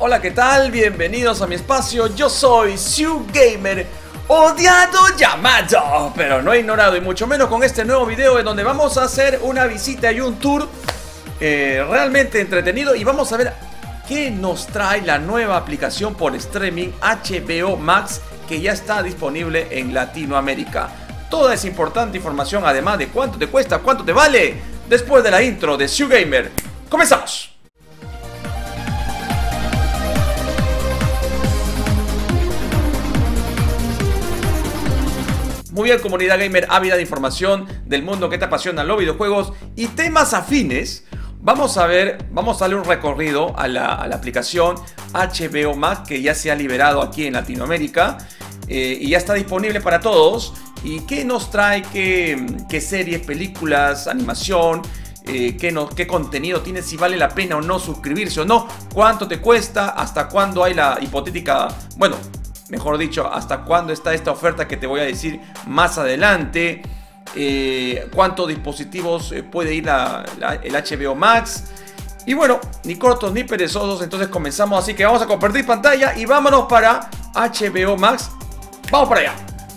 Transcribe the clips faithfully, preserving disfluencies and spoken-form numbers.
Hola, ¿qué tal? Bienvenidos a mi espacio. Yo soy Xiu Gamer, odiado, llamado, pero no ignorado, y mucho menos con este nuevo video en donde vamos a hacer una visita y un tour eh, realmente entretenido. Y vamos a ver qué nos trae la nueva aplicación por streaming H B O Max, que ya está disponible en Latinoamérica. Toda esa importante información, además de cuánto te cuesta, cuánto te vale, después de la intro de Xiu Gamer. ¡Comenzamos! Muy bien, comunidad gamer ávida de información del mundo que te apasiona los videojuegos y temas afines. Vamos a ver, vamos a darle un recorrido a la, a la aplicación H B O Max, que ya se ha liberado aquí en Latinoamérica eh, y ya está disponible para todos. ¿Y qué nos trae? ¿Qué, qué series, películas, animación? Eh, qué, no, ¿Qué contenido tiene? Si vale la pena o no suscribirse o no. ¿Cuánto te cuesta? ¿Hasta cuándo hay la hipotética? Bueno, mejor dicho, hasta cuándo está esta oferta que te voy a decir más adelante. Eh, cuántos dispositivos eh, puede ir la, la, el H B O Max. Y bueno, ni cortos ni perezosos, entonces comenzamos. Así que vamos a compartir pantalla y vámonos para H B O Max. Vamos para allá.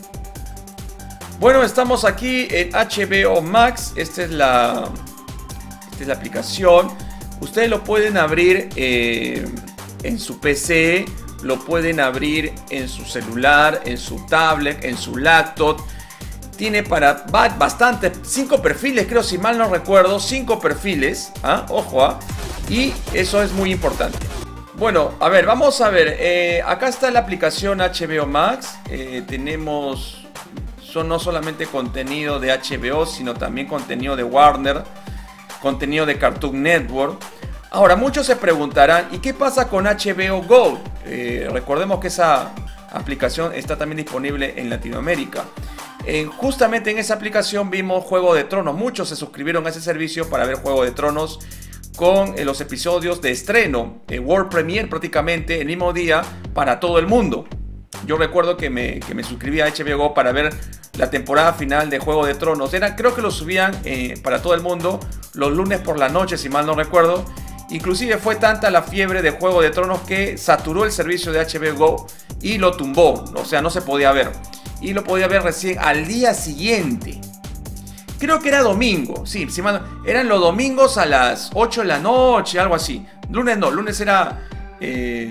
Bueno, estamos aquí en H B O Max. Esta es la, esta es la aplicación. Ustedes lo pueden abrir eh, en su P C. Lo pueden abrir en su celular, en su tablet, en su laptop. Tiene para bastante, cinco perfiles, creo, si mal no recuerdo, cinco perfiles, ¿ah? Ojo, ¿ah? Y eso es muy importante. Bueno, a ver, vamos a ver, eh, acá está la aplicación H B O Max. eh, Tenemos, son no solamente contenido de H B O, sino también contenido de Warner, contenido de Cartoon Network. Ahora, muchos se preguntarán, ¿y qué pasa con H B O Go? Eh, recordemos que esa aplicación está también disponible en Latinoamérica. Eh, justamente en esa aplicación vimos Juego de Tronos. Muchos se suscribieron a ese servicio para ver Juego de Tronos con eh, los episodios de estreno, eh, World Premiere prácticamente el mismo día para todo el mundo. Yo recuerdo que me, que me suscribí a H B O Go para ver la temporada final de Juego de Tronos. Era, creo que lo subían eh, para todo el mundo los lunes por la noche, si mal no recuerdo. Inclusive fue tanta la fiebre de Juego de Tronos que saturó el servicio de H B O Go y lo tumbó. O sea, no se podía ver. Y lo podía ver recién al día siguiente. Creo que era domingo. Sí, sí, eran los domingos a las ocho de la noche, algo así. Lunes no, lunes era eh,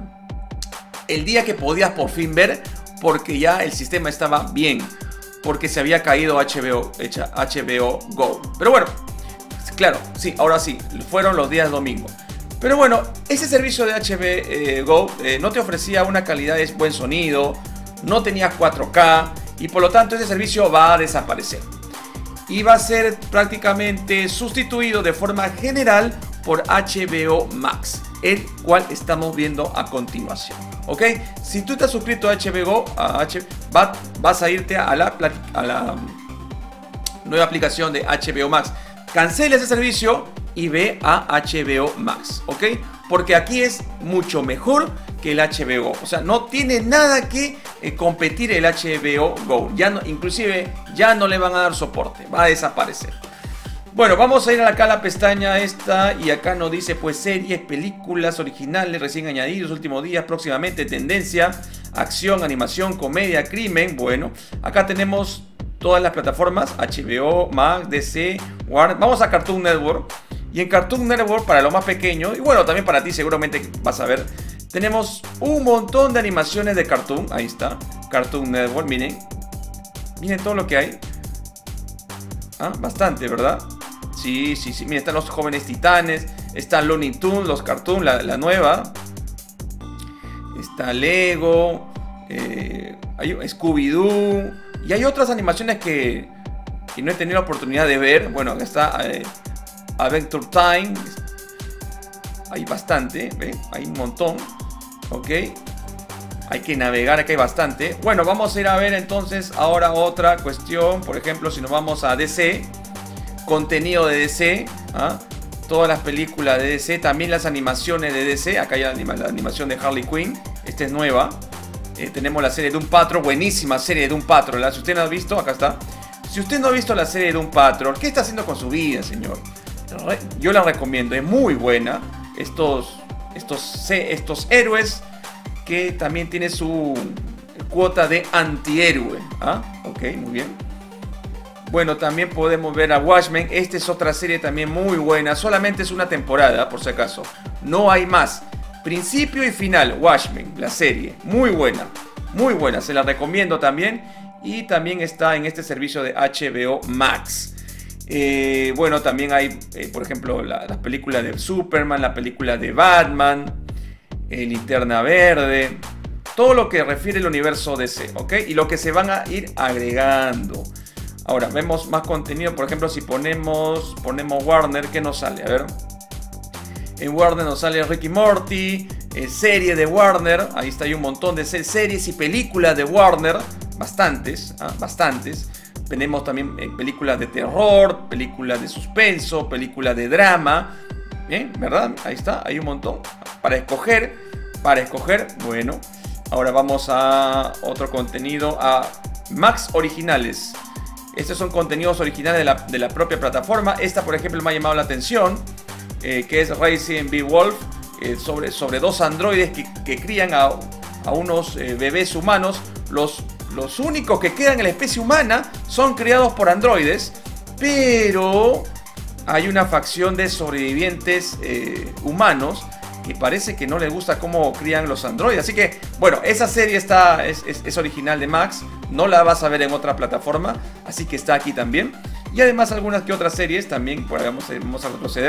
el día que podías por fin ver, porque ya el sistema estaba bien, porque se había caído H B O, H B O Go. Pero bueno, claro, sí, ahora sí, fueron los días domingo. Pero bueno, ese servicio de H B O Go eh, no te ofrecía una calidad de buen sonido, no tenía cuatro K y por lo tanto ese servicio va a desaparecer. Y va a ser prácticamente sustituido de forma general por H B O Max, el cual estamos viendo a continuación. ¿Ok? Si tú te has suscrito a H B O Go, a H, va, vas a irte a la, a la nueva aplicación de H B O Max. Cancela ese servicio y ve a H B O Max, ¿ok? Porque aquí es mucho mejor que el H B O. O sea, no tiene nada que eh, competir el H B O Go. Ya no, inclusive ya no le van a dar soporte. Va a desaparecer. Bueno, vamos a ir acá a la pestaña esta y acá nos dice pues series, películas originales, recién añadidos, últimos días, próximamente, tendencia, acción, animación, comedia, crimen. Bueno, acá tenemos todas las plataformas, H B O, Max, D C, Warner. Vamos a Cartoon Network. Y en Cartoon Network, para lo más pequeño, y bueno, también para ti seguramente vas a ver, tenemos un montón de animaciones de Cartoon. Ahí está, Cartoon Network, miren. Miren todo lo que hay. Ah, bastante, ¿verdad? Sí, sí, sí, miren, están los Jóvenes Titanes, están Looney Tunes, los Cartoon, la, la nueva. Está Lego, eh, hay Scooby-Doo. Y hay otras animaciones que, que no he tenido la oportunidad de ver. Bueno, acá está eh, Adventure Time. Hay bastante, ¿ve? Hay un montón. Ok. Hay que navegar, aquí hay bastante. Bueno, vamos a ir a ver entonces ahora otra cuestión. Por ejemplo, si nos vamos a D C. Contenido de D C. ¿Ah? Todas las películas de D C. También las animaciones de D C. Acá hay la, anima, la animación de Harley Quinn. Esta es nueva. Eh, tenemos la serie de Doom Patrol, buenísima serie de Doom Patrol, ¿verdad? Si usted no ha visto, acá está. Si usted no ha visto la serie de Doom Patrol, ¿qué está haciendo con su vida, señor? Yo la recomiendo, es muy buena. Estos estos, estos héroes que también tiene su cuota de antihéroe. ¿Ah? Ok, muy bien. Bueno, también podemos ver a Watchmen. Esta es otra serie también muy buena. Solamente es una temporada, por si acaso. No hay más. Principio y final, Watchmen, la serie. Muy buena, muy buena. Se la recomiendo también. Y también está en este servicio de H B O Max. Eh, bueno, también hay, eh, por ejemplo, la, la película de Superman, la película de Batman, eh, Linterna Verde. Todo lo que refiere al universo D C, ¿ok? Y lo que se van a ir agregando. Ahora, vemos más contenido. Por ejemplo, si ponemos, ponemos Warner, ¿qué nos sale? A ver. En Warner nos sale Rick y Morty, eh, serie de Warner. Ahí está, hay un montón de series y películas de Warner. Bastantes, ¿ah? bastantes. Tenemos también eh, películas de terror, películas de suspenso, películas de drama. ¿Eh? ¿Verdad? Ahí está, hay un montón. Para escoger, para escoger, bueno. Ahora vamos a otro contenido, a Max Originales. Estos son contenidos originales de la, de la propia plataforma. Esta, por ejemplo, me ha llamado la atención. Eh, que es Raising Beowulf, eh, sobre, sobre dos androides que, que crían a, a unos eh, bebés humanos. Los, los únicos que quedan en la especie humana son criados por androides, pero hay una facción de sobrevivientes eh, humanos que parece que no les gusta cómo crían los androides. Así que, bueno, esa serie está, es, es, es original de Max. No la vas a ver en otra plataforma, así que está aquí también. Y además algunas que otras series también. Pues vamos, vamos a retroceder.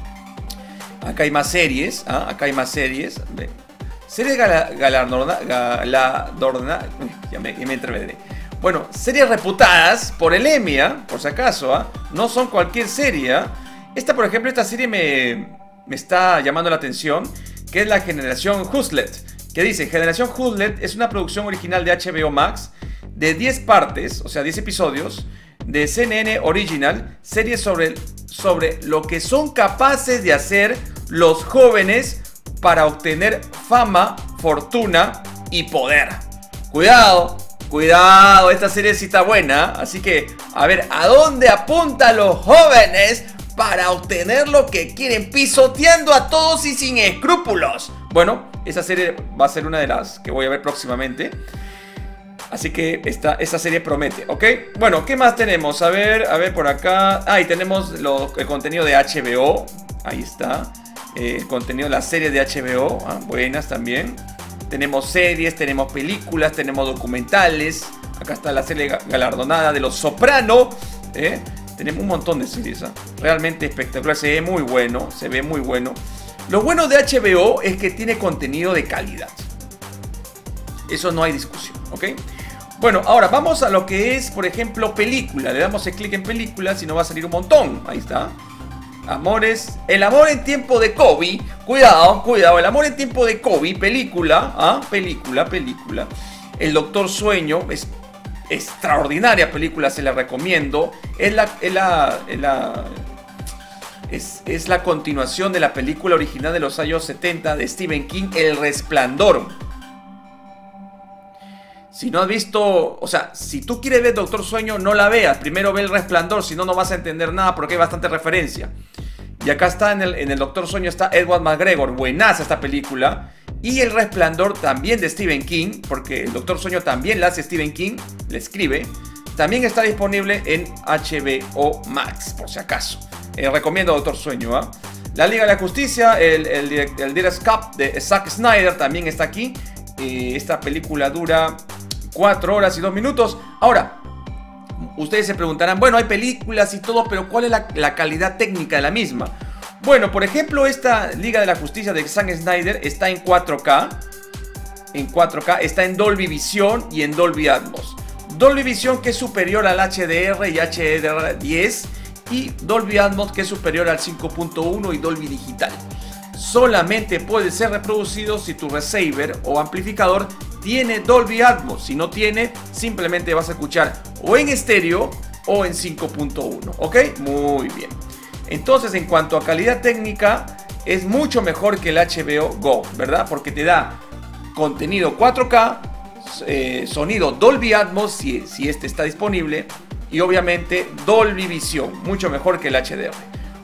Acá hay más series, ¿ah? Acá hay más series. Series galardonadas, galardona, ya me, ya me entreveré. Bueno, series reputadas por el Emmy, ¿ah? Por si acaso, ¿ah? No son cualquier serie, ¿ah? Esta, por ejemplo, esta serie me, me está llamando la atención, que es la Generación Hustlet. Que dice, Generación Hustlet es una producción original de H B O Max de diez partes, o sea, diez episodios, de C N N Original, serie sobre, sobre lo que son capaces de hacer los jóvenes para obtener fama, fortuna y poder. Cuidado, cuidado, esta serie sí está buena. Así que, a ver, ¿a dónde apuntan los jóvenes para obtener lo que quieren, pisoteando a todos y sin escrúpulos? Bueno, esa serie va a ser una de las que voy a ver próximamente. Así que esta, esta serie promete, ¿ok? Bueno, ¿qué más tenemos? A ver, a ver por acá. Ah, y tenemos lo, el contenido de H B O. Ahí está. Eh, el contenido de la serie de H B O. Ah, buenas también. Tenemos series, tenemos películas, tenemos documentales. Acá está la serie galardonada de Los Soprano. ¿eh? Tenemos un montón de series. ¿eh? Realmente espectacular. Se ve muy bueno. Se ve muy bueno. Lo bueno de H B O es que tiene contenido de calidad. Eso no hay discusión, ¿ok? Bueno, ahora vamos a lo que es, por ejemplo, película. Le damos el clic en películas y nos va a salir un montón. Ahí está. Amores. El amor en tiempo de COVID. Cuidado, cuidado. El amor en tiempo de COVID. Película. ¿ah? Película, película. El Doctor Sueño. Es extraordinaria película. Se la recomiendo. Es la... Es la, es la Es, es la continuación de la película original de los años setenta de Stephen King, El Resplandor. Si no has visto, o sea, si tú quieres ver Doctor Sueño, no la veas. Primero ve El Resplandor, si no, no vas a entender nada porque hay bastante referencia. Y acá está en el, en el Doctor Sueño, está Edward McGregor. Buenaza esta película. Y El Resplandor también de Stephen King, porque el Doctor Sueño también la hace Stephen King, le escribe. También está disponible en H B O Max, por si acaso. Eh, recomiendo Doctor Sueño. ¿eh? La Liga de la Justicia, el, el, el, el Director's Cut de Zack Snyder también está aquí. Eh, esta película dura cuatro horas y dos minutos. Ahora, ustedes se preguntarán, bueno, hay películas y todo, pero ¿cuál es la, la calidad técnica de la misma? Bueno, por ejemplo, esta Liga de la Justicia de Zack Snyder está en cuatro K. En cuatro K, está en Dolby Vision y en Dolby Atmos. Dolby Vision, que es superior al H D R y H D R diez, y Dolby Atmos, que es superior al cinco punto uno y Dolby Digital. Solamente puede ser reproducido si tu receiver o amplificador tiene Dolby Atmos. Si no tiene, simplemente vas a escuchar o en estéreo o en cinco punto uno. ¿Ok? Muy bien. Entonces, en cuanto a calidad técnica, es mucho mejor que el H B O Go, ¿verdad? Porque te da contenido cuatro K, eh, sonido Dolby Atmos, si, si este está disponible, y obviamente Dolby Vision, mucho mejor que el H D R.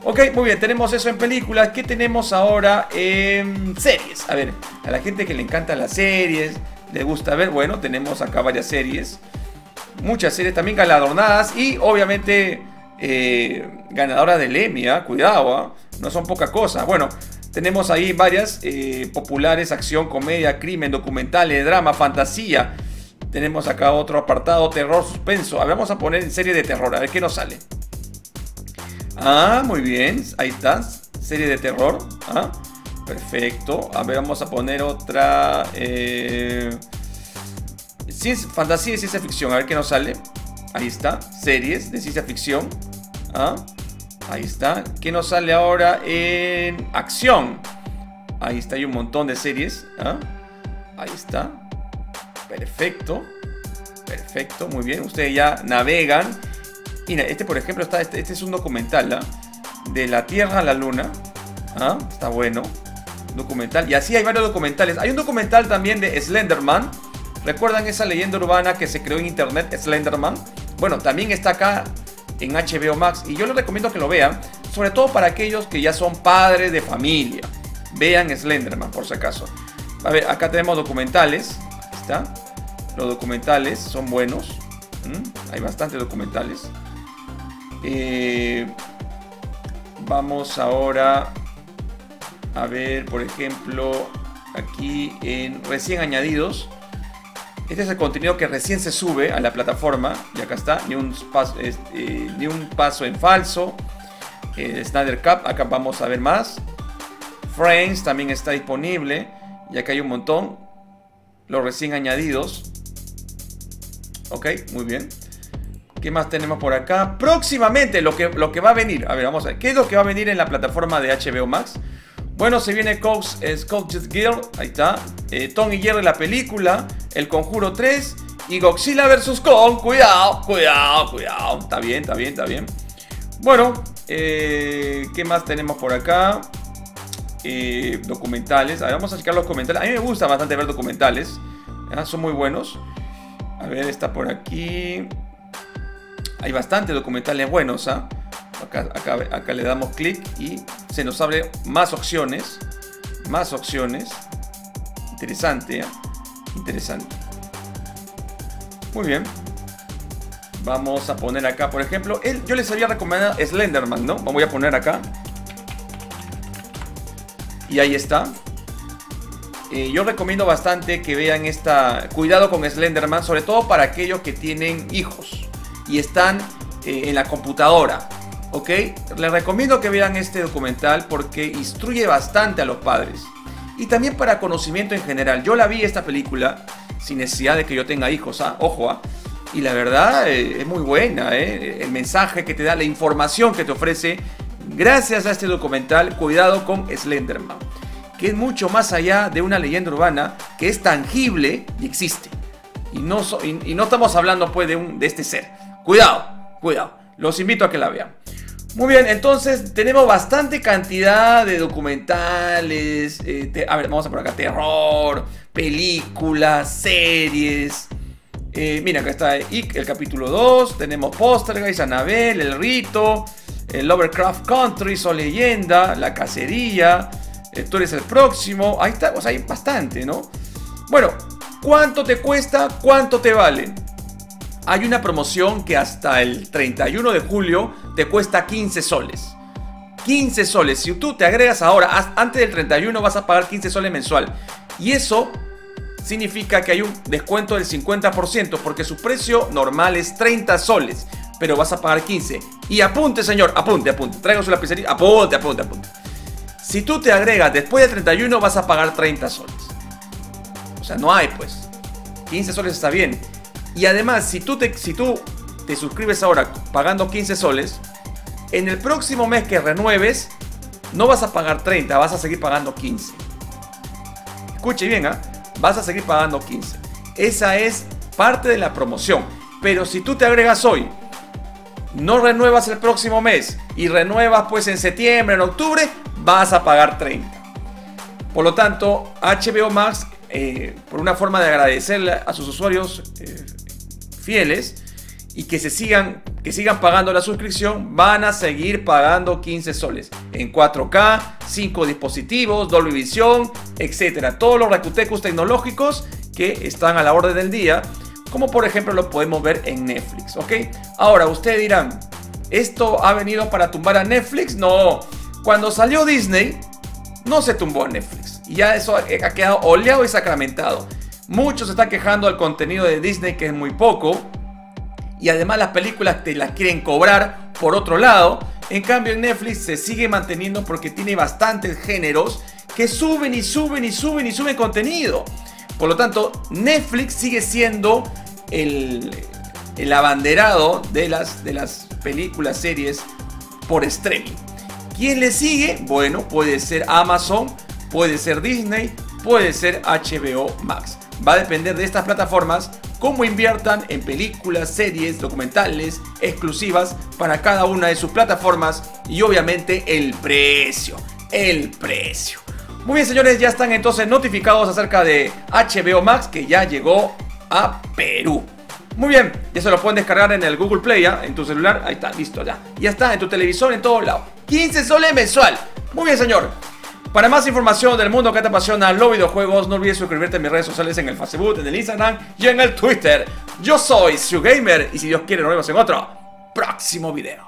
Ok, muy bien, tenemos eso en películas. ¿Qué tenemos ahora en series? A ver, a la gente que le encantan las series, le gusta ver, bueno, tenemos acá varias series. Muchas series también galardonadas y obviamente eh, ganadoras del Emmy, ¿eh? Cuidado, ¿eh? No son poca cosa. Bueno, tenemos ahí varias eh, populares: acción, comedia, crimen, documentales, drama, fantasía. Tenemos acá otro apartado: terror, suspenso. A ver, vamos a poner en serie de terror, a ver qué nos sale. Ah, muy bien, ahí está, serie de terror. Ah, perfecto. A ver, vamos a poner otra eh, ciencia, fantasía y ciencia ficción, a ver qué nos sale. Ahí está, series de ciencia ficción. Ah, ahí está. ¿Qué nos sale ahora en acción? Ahí está, hay un montón de series. ¿Ah? Ahí está. Perfecto. Perfecto, muy bien. Ustedes ya navegan. Mira, este por ejemplo está. Este, este es un documental, ¿ah? De la Tierra a la Luna. ¿Ah? Está bueno. Documental. Y así hay varios documentales. Hay un documental también de Slenderman. ¿Recuerdan esa leyenda urbana que se creó en internet, Slenderman? Bueno, también está acá en H B O Max y yo les recomiendo que lo vean, sobre todo para aquellos que ya son padres de familia. Vean Slenderman por si acaso. A ver, acá tenemos documentales. Aquí está. Los documentales son buenos. ¿Mm? Hay bastantes documentales. Eh, vamos ahora a ver, por ejemplo, aquí en recién añadidos. Este es el contenido que recién se sube a la plataforma. Y acá está, ni un paso, eh, ni un paso en falso. eh, Snyder Cut, acá vamos a ver más. Friends también está disponible. Y acá hay un montón. Los recién añadidos. Ok, muy bien. ¿Qué más tenemos por acá? Próximamente lo que, lo que va a venir. A ver, vamos a ver. ¿Qué es lo que va a venir en la plataforma de H B O Max? Bueno, se viene Coach, eh, Coach's Guild. Ahí está. Eh, Tom y Jerry la película. El Conjuro tres. Y Godzilla versus. Kong. Cuidado, cuidado, cuidado. Está bien, está bien, está bien. Bueno, eh, ¿qué más tenemos por acá? Eh, documentales. A ver, vamos a checar los documentales. A mí me gusta bastante ver documentales. ¿Ya? Son muy buenos. A ver, está por aquí. Hay bastantes documentales buenos, ¿ah? Acá, acá, acá le damos clic y se nos abre más opciones. Más opciones. Interesante, ¿eh? Interesante. Muy bien. Vamos a poner acá, por ejemplo, él, yo les había recomendado Slenderman, ¿no? Voy a poner acá. Y ahí está. Eh, yo recomiendo bastante que vean esta. Cuidado con Slenderman, sobre todo para aquellos que tienen hijos y están eh, en la computadora. ¿Ok? Les recomiendo que vean este documental porque instruye bastante a los padres. Y también para conocimiento en general. Yo la vi esta película sin necesidad de que yo tenga hijos, ¿ah? Ojo, ¿ah? Y la verdad eh, es muy buena, ¿eh? El mensaje que te da, la información que te ofrece gracias a este documental. Cuidado con Slenderman, que es mucho más allá de una leyenda urbana, que es tangible y existe. Y no, so, y, y no estamos hablando pues de, un, de este ser. Cuidado, cuidado. Los invito a que la vean. Muy bien, entonces tenemos bastante cantidad de documentales. Eh, te, a ver, vamos a por acá. Terror, películas, series. Eh, mira, acá está I C, el capítulo dos. Tenemos Poltergeist, Annabelle, El Rito, el Lovecraft Country, Sol Leyenda, La Cacería. Eh, tú eres el próximo. Ahí está, o sea, hay bastante, ¿no? Bueno, ¿cuánto te cuesta? ¿Cuánto te vale? Hay una promoción que hasta el treinta y uno de julio te cuesta quince soles. quince soles. Si tú te agregas ahora, antes del treinta y uno vas a pagar quince soles mensual. Y eso significa que hay un descuento del cincuenta por ciento porque su precio normal es treinta soles. Pero vas a pagar quince. Y apunte, señor, apunte, apunte. Traiga su lapicería. Apunte, apunte, apunte. Si tú te agregas después del treinta y uno vas a pagar treinta soles. O sea, no hay pues. quince soles está bien. Y además, si tú, te, si tú te suscribes ahora pagando quince soles, en el próximo mes que renueves, no vas a pagar treinta, vas a seguir pagando quince. Escuche bien, ¿eh? Vas a seguir pagando quince. Esa es parte de la promoción. Pero si tú te agregas hoy, no renuevas el próximo mes y renuevas pues en septiembre, en octubre, vas a pagar treinta. Por lo tanto, H B O Max, eh, por una forma de agradecerle a sus usuarios eh, fieles y que se sigan que sigan pagando la suscripción van a seguir pagando quince soles en cuatro K, cinco dispositivos, Dolby Vision, etcétera. Todos los Rakutecus tecnológicos que están a la orden del día, como por ejemplo lo podemos ver en Netflix, ¿ok? Ahora ustedes dirán, ¿esto ha venido para tumbar a Netflix? No, cuando salió Disney no se tumbó a Netflix y ya eso ha quedado oleado y sacramentado. Muchos se están quejando del contenido de Disney, que es muy poco, y además las películas te las quieren cobrar por otro lado. En cambio en Netflix se sigue manteniendo porque tiene bastantes géneros que suben y suben y suben y suben contenido. Por lo tanto, Netflix sigue siendo el, el abanderado de las, de las películas, series por streaming. ¿Quién le sigue? Bueno, puede ser Amazon, puede ser Disney, puede ser H B O Max. Va a depender de estas plataformas cómo inviertan en películas, series, documentales exclusivas para cada una de sus plataformas y obviamente el precio, el precio. Muy bien, señores, ya están entonces notificados acerca de H B O Max, que ya llegó a Perú. Muy bien, ya se lo pueden descargar en el Google Play, ¿ya? En tu celular, ahí está, listo, ya. Ya está, en tu televisor, en todos lados. quince soles mensual. Muy bien, señor. Para más información del mundo que te apasiona, los videojuegos, no olvides suscribirte a mis redes sociales en el Facebook, en el Instagram y en el Twitter. Yo soy Xiu Gamer y si Dios quiere nos vemos en otro próximo video.